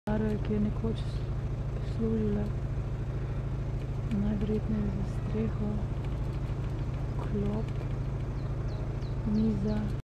ki je nekoč služila najverjetneje za streho, klop, miza.